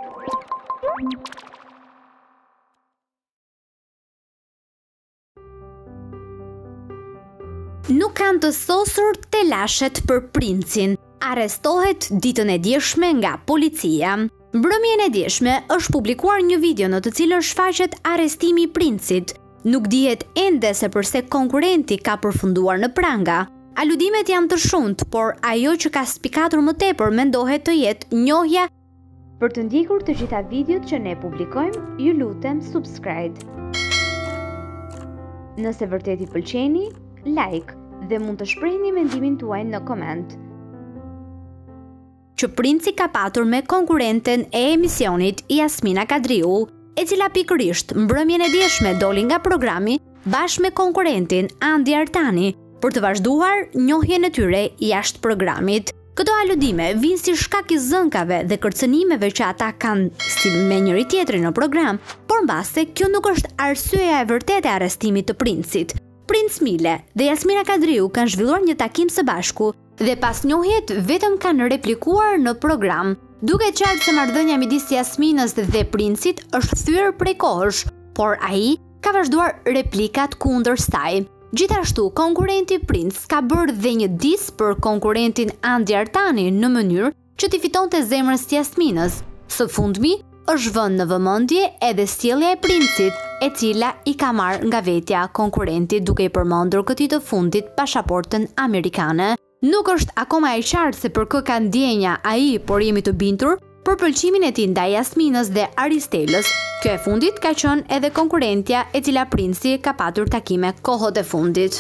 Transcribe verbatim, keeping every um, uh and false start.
Nuk kanë të thosur telashet për princin. Arrestohet ditën e djeshme nga policia. Mbrëmjen e djeshme është publikuar një video në të cilën shfaqet arrestimi i princit. Nuk dihet ende se përse konkurrenti ka përfunduar në pranga. Aludimet janë të shumtë, por ajo që ka spikatur më tepër mendohet të jetë njohja. Për të ndjekur të gjitha videot që ne publikojmë, ju lutem subscribe. Nëse vërtet i pëlqeni, like dhe mund të shprehni mendimin tuaj në koment. Që princi ka patur me konkurrenten e emisionit Jasmina Kadriu, e cila pikërisht mbrëmjen e djeshme doli nga programi bashkë me konkurentin Andi Artani për të vazhduar njohjen e tyre jashtë programit. Këto aludime vinë si shkak i zënkave dhe kërcënimeve që ata kanë si me njëri tjetrin në program, por mbase kjo nuk është arsyeja e vërtetë e arrestimit të princit. Princ Mile dhe Jasmina Kadriu kanë zhvilluar një takim së bashku dhe pas njohjet vetëm kanë replikuar në program. Duket qartë se marrëdhënia midis Jasminës dhe princit është thyer prej kohësh, por ai ka vazhduar replikat kundër saj. Gjithashtu, konkurrenti Princ ka bërë dhe një dis për konkurentin Andi Artani në mënyrë që t'i fitonte zemrën e Jasminës. Së fundmi, është vënë në vëmendje edhe sjellja e princit, e cila i ka marrë nga vetja konkurentit duke i përmendur këtij të fundit pasaportën amerikane. Nuk është akoma e qartë se për kë ka ndjenja ai, por jemi të bindur për pëlqimin e tij ndaj Jasminës dhe Aristelës. Kjo e fundit ka qenë edhe konkurrentja e cila princi ka patur takime kohët e fundit.